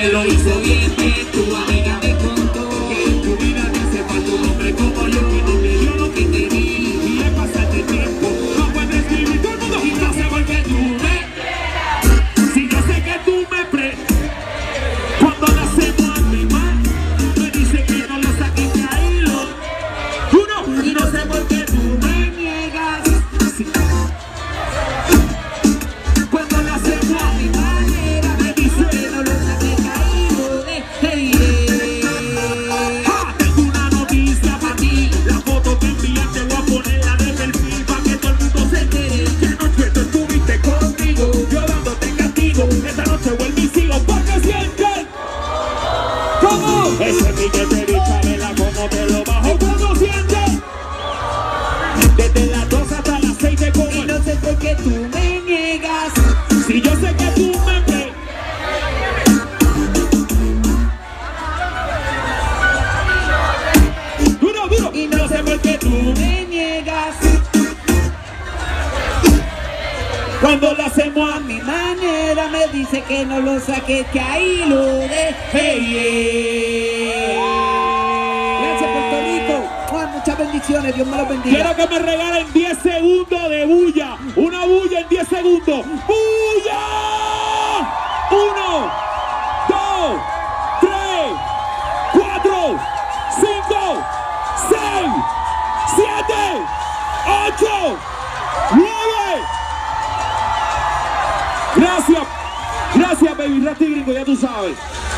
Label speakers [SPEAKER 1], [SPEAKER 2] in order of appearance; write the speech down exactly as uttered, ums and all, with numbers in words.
[SPEAKER 1] que lo hizo bien, bien. Tu amiga me contó que en tu vida te hace falta un hombre como yo, que no te dio lo que te di y le pasaste tiempo. No puedes vivir todo el mundo y no sé por qué tú me. Si yo sé que tú me pre. Cuando la hacemos a mi man, me dice que no lo saques de ahí, lo. Uno, y no sé por qué tú me niegas. Sí. Cuando la hacemos a mi manera, me dice que no lo saques de ahí, lo de. Hey, hey. Ah, tengo una noticia para ti. La foto que enviaste voy a ponerla de perfil para que todo el mundo se entere. Que anoche tú estuviste conmigo, yo dándote castigo. Esta noche vuelvo y sigo porque sienten. ¿Cómo? Ese piquete de Chabela, ¿cómo te lo bajo? ¿Cómo sientes? Desde las dos hasta las seis de como. Y no sé por qué tú me niegas. Si yo sé que tú me pre. Duro, duro. Y no sé por qué tú me niegas. Cuando lo hacemos a mi manera, me dice que no lo saques, que ahí lo dejé. Hey, gracias, Puerto Rico. Juan, muchas bendiciones. Dios me los bendiga. Quiero que me regalen diez segundos de bulla. Una bulla en diez segundos. ¡Bulla! Uno, dos, tres, cuatro, cinco, seis, siete, ocho, nueve. Gracias, gracias, baby, Rasti Gringo, ya tú sabes.